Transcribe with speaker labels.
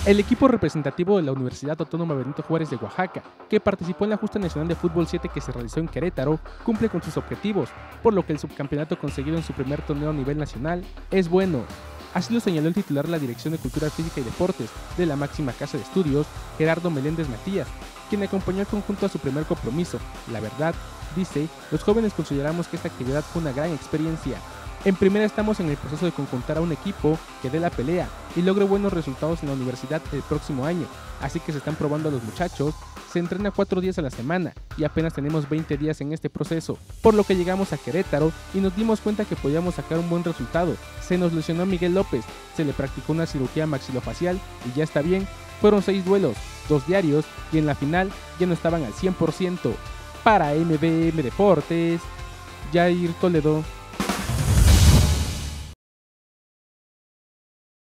Speaker 1: El equipo representativo de la Universidad Autónoma Benito Juárez de Oaxaca, que participó en la Justa Nacional de Fútbol 7 que se realizó en Querétaro, cumple con sus objetivos, por lo que el subcampeonato conseguido en su primer torneo a nivel nacional es bueno. Así lo señaló el titular de la Dirección de Cultura Física y Deportes de la máxima casa de estudios, Gerardo Meléndez Matías, quien acompañó al conjunto a su primer compromiso. La verdad, dice, los jóvenes consideramos que esta actividad fue una gran experiencia. En primera estamos en el proceso de conjuntar a un equipo que dé la pelea y logre buenos resultados en la universidad el próximo año, así que se están probando a los muchachos, se entrena 4 días a la semana y apenas tenemos 20 días en este proceso, por lo que llegamos a Querétaro y nos dimos cuenta que podíamos sacar un buen resultado. Se nos lesionó Miguel López, se le practicó una cirugía maxilofacial y ya está bien. Fueron 6 duelos, 2 diarios y en la final ya no estaban al 100%. Para MBM Deportes, Jair Toledo.